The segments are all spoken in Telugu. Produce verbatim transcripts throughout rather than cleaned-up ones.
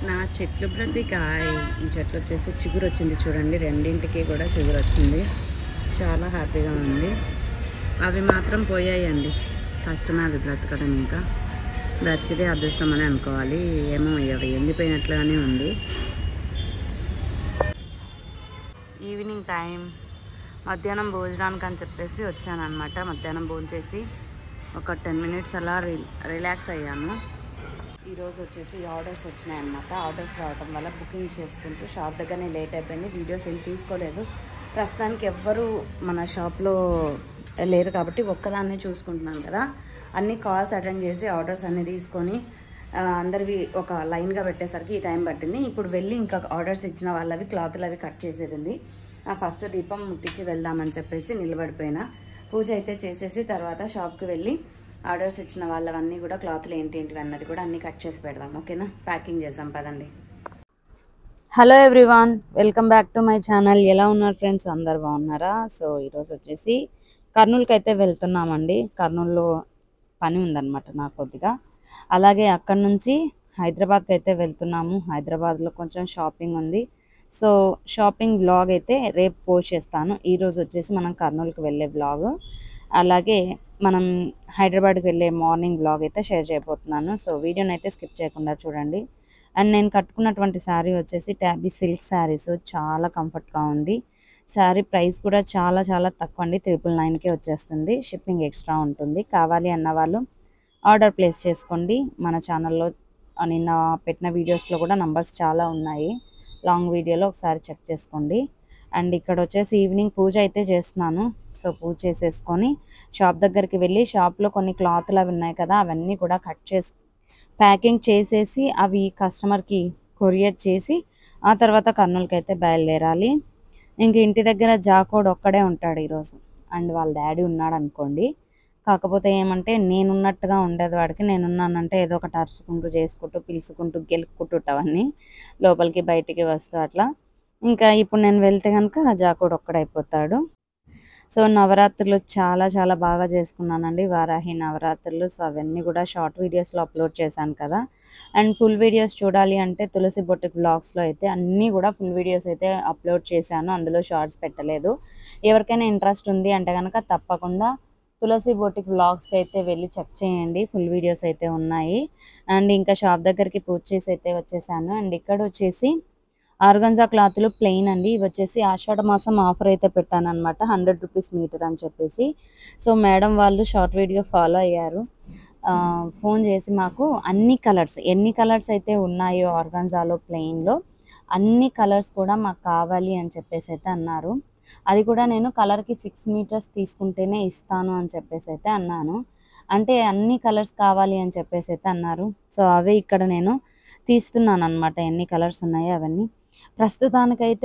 నా చెట్లు ప్రతి కాయ ఈ చెట్లు వచ్చేసి చిగురు వచ్చింది చూడండి, రెండింటికి కూడా చిగురు వచ్చింది. చాలా హ్యాపీగా ఉంది. అవి మాత్రం పోయాయండి, కష్టమే అది బ్రతకడం. ఇంకా బ్రతికితే అదృష్టం అని అనుకోవాలి. ఏమో అవి ఎండిపోయినట్లుగానే ఉంది. ఈవినింగ్ టైం మధ్యాహ్నం భోజనానికి అని చెప్పేసి వచ్చాను అనమాట. మధ్యాహ్నం భోజనం చేసి ఒక టెన్ మినిట్స్ అలా రి రిలాక్స్ అయ్యాను. ఈరోజు వచ్చేసి ఆర్డర్స్ వచ్చినాయి అన్నమాట. ఆర్డర్స్ రావడం వల్ల బుకింగ్ చేసుకుంటూ షాప్ దగ్గరనే లేట్ అయిపోయింది. వీడియోస్ ఏం తీసుకోలేదు. ప్రస్తుతానికి ఎవ్వరు మన షాప్లో లేరు కాబట్టి ఒక్కదాన్నే చూసుకుంటున్నాను కదా. అన్ని కాల్స్ అటెండ్ చేసి ఆర్డర్స్ అన్నీ తీసుకొని అందరివి ఒక లైన్గా పెట్టేసరికి ఈ టైం పట్టింది. ఇప్పుడు వెళ్ళి ఇంకా ఆర్డర్స్ ఇచ్చిన వాళ్ళవి క్లాతులు అవి కట్ చేసేది ఉంది. ఫస్ట్ దీపం ముట్టించి వెళ్దామని చెప్పేసి నిలబడిపోయినా. పూజ అయితే చేసేసి తర్వాత షాప్కి వెళ్ళి ఆర్డర్స్ ఇచ్చిన వాళ్ళవన్నీ కూడా క్లాతులు ఏంటి ఏంటివి అన్నది కూడా అన్నీ కట్ చేసి పెడదాం. ఓకేనా, ప్యాకింగ్ చేద్దాం పదండి. Hello everyone, welcome back to my channel. ఎలా ఉన్నారు ఫ్రెండ్స్? అందరు బాగున్నారా? సో ఈరోజు వచ్చేసి కర్నూలుకి అయితే వెళ్తున్నామండి. కర్నూలులో పని ఉందన్నమాట నాకు కొద్దిగా. అలాగే అక్కడ నుంచి హైదరాబాద్కి అయితే వెళ్తున్నాము. హైదరాబాద్లో కొంచెం షాపింగ్ ఉంది. సో షాపింగ్ బ్లాగ్ అయితే రేపు పోస్ట్ చేస్తాను. ఈరోజు వచ్చేసి మనం కర్నూలుకి వెళ్ళే బ్లాగ్, అలాగే మనం హైదరాబాద్కి వెళ్ళే మార్నింగ్ బ్లాగ్ అయితే షేర్ చేయబోతున్నాను. సో వీడియోని అయితే స్కిప్ చేయకుండా చూడండి. అండ్ నేను కట్టుకున్నటువంటి శారీ వచ్చేసి ట్యాబీ సిల్క్ శారీస్, చాలా కంఫర్ట్గా ఉంది. శారీ ప్రైస్ కూడా చాలా చాలా తక్కువ అండి, త్రిపుల్ నైన్కే వచ్చేస్తుంది. షిప్పింగ్ ఎక్స్ట్రా ఉంటుంది. కావాలి అన్న వాళ్ళు ఆర్డర్ ప్లేస్ చేసుకోండి. మన ఛానల్లో నిన్న పెట్టిన వీడియోస్లో కూడా నంబర్స్ చాలా ఉన్నాయి, లాంగ్ వీడియోలో ఒకసారి చెక్ చేసుకోండి. అండ్ ఇక్కడ వచ్చేసి ఈవినింగ్ పూజ అయితే చేస్తున్నాను. సో పూజ చేసేసుకొని షాప్ దగ్గరికి వెళ్ళి షాప్లో కొన్ని క్లాత్లు అవి ఉన్నాయి కదా, అవన్నీ కూడా కట్ చేసి ప్యాకింగ్ చేసేసి అవి కస్టమర్కి కొరియర్ చేసి ఆ తర్వాత కర్నూలుకి అయితే బయలుదేరాలి. ఇంక ఇంటి దగ్గర జాకోడ్ ఒక్కడే ఉంటాడు ఈరోజు. అండ్ వాళ్ళ డాడీ ఉన్నాడు అనుకోండి. కాకపోతే ఏమంటే నేనున్నట్టుగా ఉండేది వాడికి. నేనున్నానంటే ఏదో ఒకటి అరుచుకుంటూ చేసుకుంటూ పిలుచుకుంటూ గెలుపుకుంటుంటావన్నీ లోపలికి బయటికి వస్తూ అట్లా. ఇంకా ఇప్పుడు నేను వెళ్తే కనుక జాకోడ్ ఒక్కడైపోతాడు. సో నవరాత్రులు చాలా చాలా బాగా చేసుకున్నానండి, వారాహి నవరాత్రులు. సో అవన్నీ కూడా షార్ట్ వీడియోస్లో అప్లోడ్ చేశాను కదా. అండ్ ఫుల్ వీడియోస్ చూడాలి అంటే తులసి బొటిక్ వ్లాగ్స్లో అయితే అన్నీ కూడా ఫుల్ వీడియోస్ అయితే అప్లోడ్ చేశాను. అందులో షార్ట్స్ పెట్టలేదు. ఎవరికైనా ఇంట్రెస్ట్ ఉంది అంటే కనుక తప్పకుండా తులసి బొటిక్ వ్లాగ్స్కి అయితే వెళ్ళి చెక్ చేయండి. ఫుల్ వీడియోస్ అయితే ఉన్నాయి. అండ్ ఇంకా షాప్ దగ్గరికి పూజ చేసి అయితే వచ్చేసాను. అండ్ ఇక్కడ వచ్చేసి ఆర్గంజా క్లాతులు ప్లెయిన్ అండి. ఇవి వచ్చేసి ఆషాఢ మాసం ఆఫర్ అయితే పెట్టాను అనమాట, హండ్రెడ్ రూపీస్ మీటర్ అని చెప్పేసి. సో మేడం వాళ్ళు షార్ట్ వీడియో ఫాలో అయ్యారు. ఫోన్ చేసి మాకు అన్ని కలర్స్, ఎన్ని కలర్స్ అయితే ఉన్నాయో ఆర్గంజాలో ప్లెయిన్లో అన్ని కలర్స్ కూడా మాకు కావాలి అని చెప్పేసి అయితే అన్నారు. అది కూడా నేను కలర్కి సిక్స్ మీటర్స్ తీసుకుంటేనే ఇస్తాను అని చెప్పేసి అయితే అన్నాను. అంటే అన్ని కలర్స్ కావాలి అని చెప్పేసి అయితే అన్నారు. సో అవే ఇక్కడ నేను తీస్తున్నాను అనమాట, ఎన్ని కలర్స్ ఉన్నాయో అవన్నీ. ప్రస్తుతానికైతే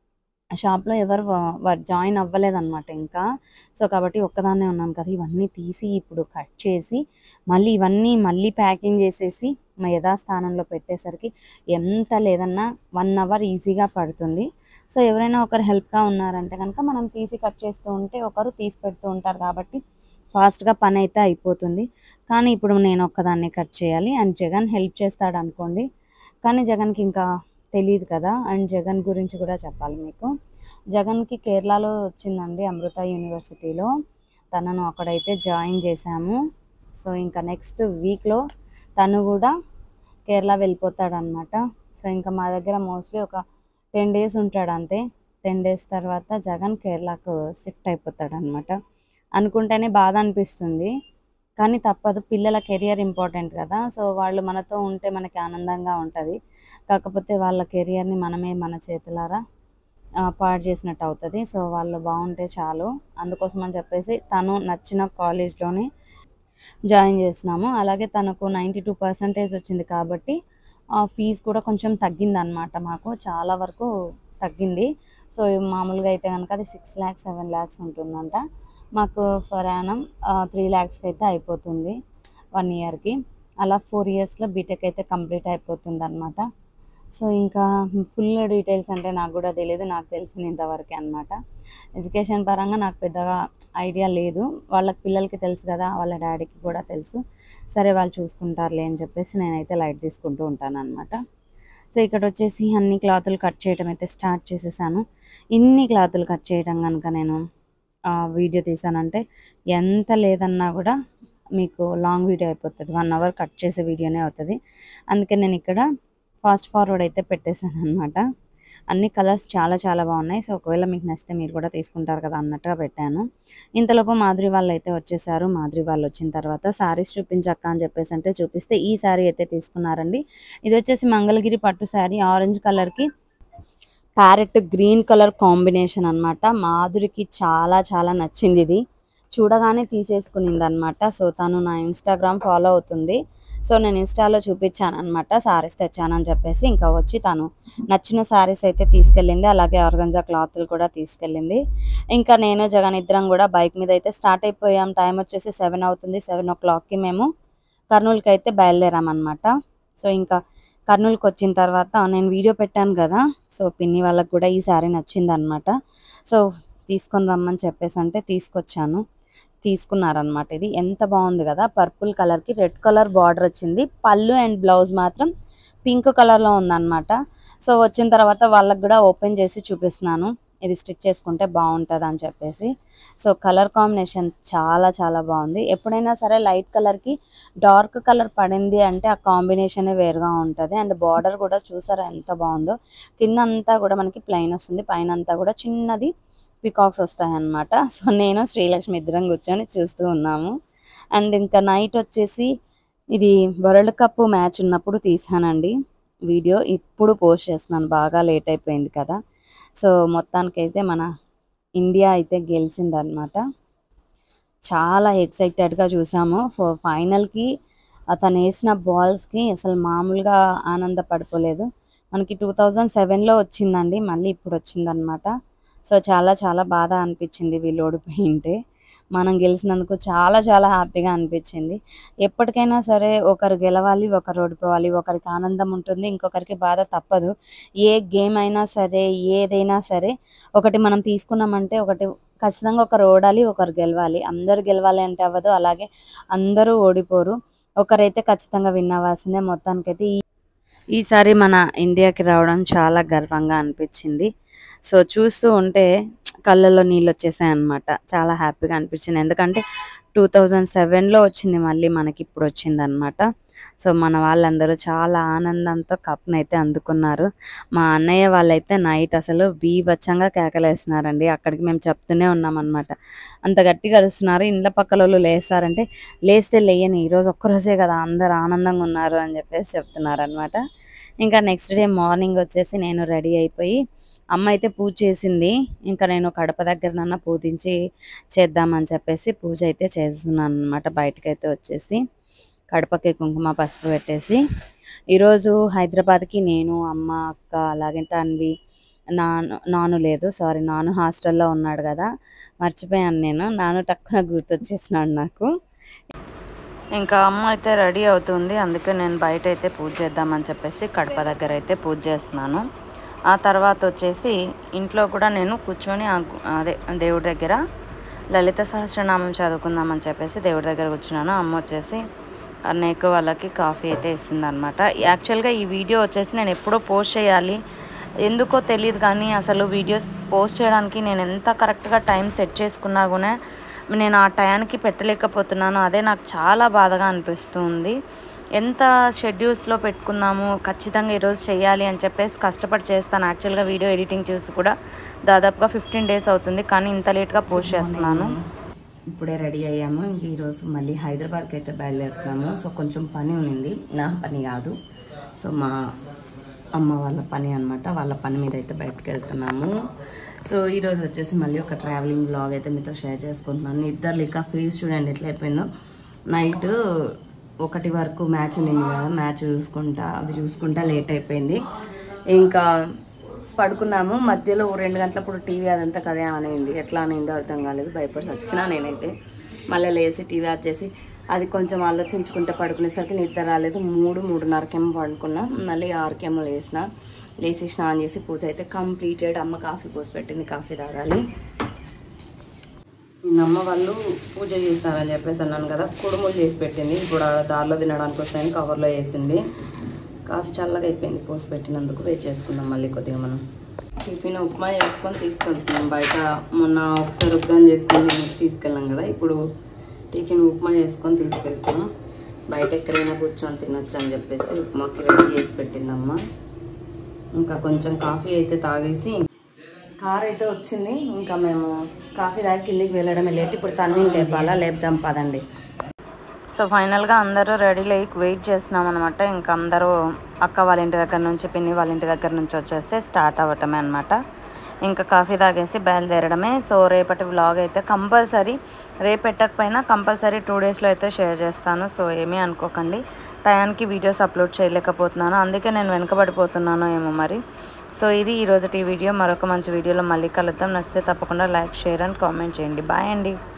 షాప్లో ఎవరు జాయిన్ అవ్వలేదన్నమాట ఇంకా. సో కాబట్టి ఒక్కదాన్నే ఉన్నాను కదా. ఇవన్నీ తీసి ఇప్పుడు కట్ చేసి మళ్ళీ ఇవన్నీ మళ్ళీ ప్యాకింగ్ చేసేసి మా యథాస్థానంలో పెట్టేసరికి ఎంత లేదన్నా వన్ అవర్ ఈజీగా పడుతుంది. సో ఎవరైనా ఒకరు హెల్ప్గా ఉన్నారంటే కనుక మనం తీసి కట్ చేస్తూ ఉంటే ఒకరు తీసి పెడుతూ ఉంటారు కాబట్టి ఫాస్ట్గా పని అయితే అయిపోతుంది. కానీ ఇప్పుడు నేను ఒక్కదాన్ని కట్ చేయాలి. అండ్ జగన్ హెల్ప్ చేస్తాడు అనుకోండి, కానీ జగన్కి ఇంకా తెలియదు కదా. అండ్ జగన్ గురించి కూడా చెప్పాలి మీకు. జగన్కి కేరళలో వచ్చిందండి, అమృత యూనివర్సిటీలో. తనను అక్కడైతే జాయిన్ చేశాము. సో ఇంకా నెక్స్ట్ వీక్లో తను కూడా కేరళ వెళ్ళిపోతాడనమాట. సో ఇంకా మా దగ్గర మోస్ట్లీ ఒక టెన్ డేస్ ఉంటాడు అంతే. టెన్ డేస్ తర్వాత జగన్ కేరళకు షిఫ్ట్ అయిపోతాడనమాట. అనుకుంటేనే బాధ అనిపిస్తుంది, కానీ తప్పదు. పిల్లల కెరియర్ ఇంపార్టెంట్ కదా. సో వాళ్ళు మనతో ఉంటే మనకి ఆనందంగా ఉంటుంది. కాకపోతే వాళ్ళ కెరియర్ని మనమే మన చేతులారా పాడు చేసినట్టు అవుతుంది. సో వాళ్ళు బాగుంటే చాలు. అందుకోసం అని చెప్పేసి తను నచ్చిన కాలేజ్లోనే జాయిన్ చేసినాము. అలాగే తనకు నైంటీ టూ పర్సెంటేజ్ వచ్చింది కాబట్టి ఆ ఫీజు కూడా కొంచెం తగ్గింది అనమాట. మాకు చాలా వరకు తగ్గింది. సో మామూలుగా అయితే కనుక అది సిక్స్ ల్యాక్స్ సెవెన్ ల్యాక్స్ ఉంటుందంట. మాకు ఫర్ యానం త్రీ ల్యాక్స్కి అయితే అయిపోతుంది వన్ ఇయర్కి. అలా ఫోర్ ఇయర్స్లో బీటెక్ అయితే కంప్లీట్ అయిపోతుంది అనమాట. సో ఇంకా ఫుల్ డీటెయిల్స్ అంటే నాకు కూడా తెలియదు, నాకు తెలిసిన ఇంతవరకే అనమాట. ఎడ్యుకేషన్ పరంగా నాకు పెద్దగా ఐడియా లేదు. వాళ్ళ పిల్లలకి తెలుసు కదా, వాళ్ళ డాడీకి కూడా తెలుసు. సరే వాళ్ళు చూసుకుంటారులే అని చెప్పేసి నేనైతే లైట్ తీసుకుంటూ ఉంటాను అనమాట. సో ఇక్కడ వచ్చేసి అన్ని క్లాతులు కట్ చేయడం అయితే స్టార్ట్ చేసేసాను. ఇన్ని క్లాతులు కట్ చేయడం కనుక నేను వీడియో తీసానంటే ఎంత లేదన్నా కూడా మీకు లాంగ్ వీడియో అయిపోతుంది, వన్ అవర్ కట్ చేసే వీడియోనే అవుతుంది. అందుకే నేను ఇక్కడ ఫాస్ట్ ఫార్వర్డ్ అయితే పెట్టేశాను అనమాట. అన్ని కలర్స్ చాలా చాలా బాగున్నాయి. సో ఒకవేళ మీకు నచ్చితే మీరు కూడా తీసుకుంటారు కదా అన్నట్టుగా పెట్టాను. ఇంతలోపు మాధురి వాళ్ళు అయితే వచ్చేసారు. మాధురి వాళ్ళు వచ్చిన తర్వాత శారీస్ చూపించక్క అని చెప్పేసి అంటే చూపిస్తే ఈ శారీ అయితే తీసుకున్నారండి. ఇది వచ్చేసి మంగళగిరి పట్టు శారీ, ఆరెంజ్ కలర్కి ప్యారెట్ గ్రీన్ కలర్ కాంబినేషన్ అనమాట. మాధురికి చాలా చాలా నచ్చింది, ఇది చూడగానే తీసేసుకునింది అనమాట. సో తను నా ఇన్స్టాగ్రామ్ ఫాలో అవుతుంది. సో నేను ఇన్స్టాలో చూపించాను అనమాట శారీస్ తెచ్చానని చెప్పేసి. ఇంకా వచ్చి తను నచ్చిన శారీస్ అయితే తీసుకెళ్ళింది, అలాగే ఆర్గంజా క్లాత్లు కూడా తీసుకెళ్ళింది. ఇంకా నేను జగన్ ఇద్దరం కూడా బైక్ మీద అయితే స్టార్ట్ అయిపోయాం. టైం వచ్చేసి సెవెన్ అవుతుంది. సెవెన్ ఓ క్లాక్కి మేము కర్నూలుకి అయితే బయలుదేరామన్నమాట. సో ఇంకా కర్నూలుకి వచ్చిన తర్వాత నేను వీడియో పెట్టాను కదా, సో పిన్ని వాళ్ళకి కూడా ఈ శారీ నచ్చింది అనమాట. సో తీసుకొని రమ్మని చెప్పేసి అంటే తీసుకొచ్చాను, తీసుకున్నారనమాట. ఇది ఎంత బాగుంది కదా, పర్పుల్ కలర్కి రెడ్ కలర్ బార్డర్ వచ్చింది. పళ్ళు అండ్ బ్లౌజ్ మాత్రం పింక్ కలర్లో ఉందన్నమాట. సో వచ్చిన తర్వాత వాళ్ళకి కూడా ఓపెన్ చేసి చూపిస్తున్నాను, ఇది స్టిచ్ చేసుకుంటే బాగుంటుంది అని చెప్పేసి. సో కలర్ కాంబినేషన్ చాలా చాలా బాగుంది. ఎప్పుడైనా సరే లైట్ కలర్కి డార్క్ కలర్ పడింది అంటే ఆ కాంబినేషనే వేరుగా ఉంటుంది. అండ్ బార్డర్ కూడా చూసారా ఎంత బాగుందో. కింద అంతా కూడా మనకి ప్లెయిన్ వస్తుంది, పైన అంతా కూడా చిన్నది పికాక్స్ వస్తాయన్నమాట. సో నేను శ్రీలక్ష్మి ఇద్దరం కూర్చొని చూస్తూ ఉన్నాము. అండ్ ఇంకా నైట్ వచ్చేసి ఇది వరల్డ్ కప్ మ్యాచ్ ఉన్నప్పుడు తీసానండి వీడియో, ఇప్పుడు పోస్ట్ చేస్తున్నాను, బాగా లేట్ అయిపోయింది కదా. సో మొత్తానికైతే మన ఇండియా అయితే గెలిచిందనమాట. చాలా ఎక్సైటెడ్గా చూసాము. ఫో ఫైనల్కి అతను వేసిన బాల్స్కి అసలు మామూలుగా ఆనందపడిపోలేదు. మనకి టూ థౌజండ్ సెవెన్లో వచ్చిందండి, మళ్ళీ ఇప్పుడు వచ్చిందనమాట. సో చాలా చాలా బాధ అనిపించింది వీళ్ళు ఓడిపోయింటే. మనం గెలిచినందుకు చాలా చాలా హ్యాపీగా అనిపించింది. ఎప్పటికైనా సరే ఒకరు గెలవాలి, ఒకరు ఓడిపోవాలి. ఒకరికి ఆనందం ఉంటుంది, ఇంకొకరికి బాధ తప్పదు. ఏ గేమ్ అయినా సరే, ఏదైనా సరే ఒకటి మనం తీసుకున్నామంటే ఒకటి ఖచ్చితంగా ఒకరు ఓడాలి, ఒకరు గెలవాలి. అందరు గెలవాలి అంటే అవ్వదు, అలాగే అందరూ ఓడిపోరు. ఒకరైతే ఖచ్చితంగా విన్ అవ్వాల్సిందే. మొత్తానికైతే ఈ ఈసారి మన ఇండియాకి రావడం చాలా గర్వంగా అనిపించింది. సో చూస్తూ ఉంటే కళ్ళల్లో నీళ్ళు వచ్చేసాయి అనమాట. చాలా హ్యాపీగా అనిపించింది, ఎందుకంటే టూ థౌజండ్ సెవెన్లో వచ్చింది, మళ్ళీ మనకి ఇప్పుడు వచ్చింది అనమాట. సో మన వాళ్ళందరూ చాలా ఆనందంతో కప్ని అయితే అందుకున్నారు. మా అన్నయ్య వాళ్ళైతే నైట్ అసలు బీభత్సంగా కేకలేస్తున్నారండి. అక్కడికి మేము చెప్తూనే ఉన్నామన్నమాట. అంత గట్టిగా అరుస్తున్నారు. ఇండ్ల పక్కల వాళ్ళు లేస్తారంటే లేస్తే లేయని, ఈరోజు ఒక్కరోజే కదా అందరు ఆనందంగా ఉన్నారు అని చెప్పేసి చెప్తున్నారనమాట. ఇంకా నెక్స్ట్ డే మార్నింగ్ వచ్చేసి నేను రెడీ అయిపోయి, అమ్మ అయితే పూజ చేసింది, ఇంకా నేను కడప దగ్గరనన్న పూజించి చేద్దామని చెప్పేసి పూజ అయితే చేస్తున్నాను అనమాట. బయటకైతే వచ్చేసి కడపకి కుంకుమ పసుపు పెట్టేసి, ఈరోజు హైదరాబాద్కి నేను అమ్మ అక్క అలాగే తన్వి నాను నాను లేదు సారీ నాను హాస్టల్లో ఉన్నాడు కదా, మర్చిపోయాను నేను. నాను టక్కున గుర్తొచ్చేసినాడు నాకు. ఇంకా అమ్మ అయితే రెడీ అవుతుంది, అందుకే నేను బయట అయితే పూజ చేద్దామని చెప్పేసి కడప దగ్గర అయితే పూజ చేస్తున్నాను. ఆ తర్వాత వచ్చేసి ఇంట్లో కూడా నేను కూర్చొని అదే దేవుడి దగ్గర లలిత సహస్రనామం చదువుకుందామని చెప్పేసి దేవుడి దగ్గర కూర్చున్నాను. అమ్మ వచ్చేసి అన్నయ్యకు వాళ్ళకి కాఫీ అయితే ఇస్తుంది అనమాట. యాక్చువల్గా ఈ వీడియో వచ్చేసి నేను ఎప్పుడో పోస్ట్ చేయాలి, ఎందుకో తెలియదు కానీ అసలు వీడియోస్ పోస్ట్ చేయడానికి నేను ఎంత కరెక్ట్గా టైం సెట్ చేసుకున్నా కూడా నేను ఆ టయానికి పెట్టలేకపోతున్నాను. అదే నాకు చాలా బాధగా అనిపిస్తుంది. ఎంత షెడ్యూల్స్లో పెట్టుకున్నాము, ఖచ్చితంగా ఈరోజు చేయాలి అని చెప్పేసి కష్టపడి చేస్తాను. యాక్చువల్గా వీడియో ఎడిటింగ్ చూసి కూడా దాదాపుగా ఫిఫ్టీన్ డేస్ అవుతుంది, కానీ ఇంత లేట్గా పోస్ట్ చేస్తున్నాను. ఇప్పుడే రెడీ అయ్యాము. ఇంక ఈరోజు మళ్ళీ హైదరాబాద్కి అయితే బయలుదేరుతున్నాము. సో కొంచెం పని ఉన్నింది, నా పని కాదు, సో మా అమ్మ వాళ్ళ పని అనమాట. వాళ్ళ పని మీద అయితే బయటకు వెళ్తున్నాము. సో ఈరోజు వచ్చేసి మళ్ళీ ఒక ట్రావెలింగ్ బ్లాగ్ అయితే మీతో షేర్ చేసుకుంటున్నాను. ఇద్దరు లేక ఫేస్ చూడండి ఎట్లా అయిపోయిందో. నైట్ ఒకటి వరకు మ్యాచ్ ఉన్నింది కదా, మ్యాచ్ చూసుకుంటా అవి చూసుకుంటా లేట్ అయిపోయింది. ఇంకా పడుకున్నాము. మధ్యలో రెండు గంటలప్పుడు టీవీ అదంతా కదే అనేది, ఎట్లా అనేది అర్థం కాలేదు, భయపడి వచ్చినా నేనైతే. మళ్ళీ లేచి టీవీ ఆఫ్ చేసి అది కొంచెం ఆలోచించుకుంటే పడుకునేసరికి నిద్ర రాలేదు. మూడు మూడున్నరకేమో పడుకున్నా, మళ్ళీ ఆరుకేమో లేచిన. లేచి స్నానం చేసి పూజ అయితే కంప్లీటెడ్. అమ్మ కాఫీ పోసి పెట్టింది, కాఫీ తాగాలి. అమ్మ వాళ్ళు పూజ చేసినారని చెప్పేసి అన్నాను కదా, కుడుములు చేసి పెట్టింది. ఇప్పుడు దారిలో తినడానికి వస్తాయని కవర్లో వేసింది. కాఫీ చల్లగా అయిపోయింది పోసి పెట్టినందుకు. వెయిట్ చేసుకుందాం మళ్ళీ కొద్దిగా. మనం టిఫిన్ ఉప్మా చేసుకొని తీసుకెళ్తున్నాం. బయట మొన్న ఒకసారి ఉప్మా చేసుకొని తీసుకెళ్ళాం కదా, ఇప్పుడు టిఫిన్ ఉప్మా చేసుకొని తీసుకెళ్తాం. బయట ఎక్కడైనా కూర్చొని తినొచ్చు అని చెప్పేసి ఉప్మాకి రెడీ చేసి పెట్టిందమ్మ. ఇంకా కొంచెం కాఫీ అయితే తాగేసి కార్ అయితే వచ్చింది. ఇంకా మేము కాఫీ తాగి కిందికి వెళ్ళడమే లేట్. ఇప్పుడు తన్విని లేపాలా, లేపుదాం పదండి. సో ఫైనల్గా అందరూ రెడీ లైక్ వెయిట్ చేస్తున్నాం అనమాట. ఇంకా అందరూ అక్క వాళ్ళ ఇంటి దగ్గర నుంచి, పిన్ని వాళ్ళ ఇంటి దగ్గర నుంచి వచ్చేస్తే స్టార్ట్ అవ్వటమే అనమాట. ఇంకా కాఫీ తాగేసి బయలుదేరడమే. సో రేపటి వ్లాగ్ అయితే కంపల్సరీ, రేపు పెట్టకపోయినా కంపల్సరీ టూ డేస్లో అయితే షేర్ చేస్తాను. సో ఏమీ అనుకోకండి, టయానికి వీడియోస్ అప్లోడ్ చేయలేకపోతున్నాను, అందుకే నేను వెనకబడిపోతున్నాను ఏమో మరి. సో ఇది ఈరోజు ఈ వీడియో. మరొక మంచి వీడియోలో మళ్ళీ కలుద్దాం. నచ్చితే తప్పకుండా లైక్, షేర్ అండ్ కామెంట్ చేయండి. బాయ్ అండి.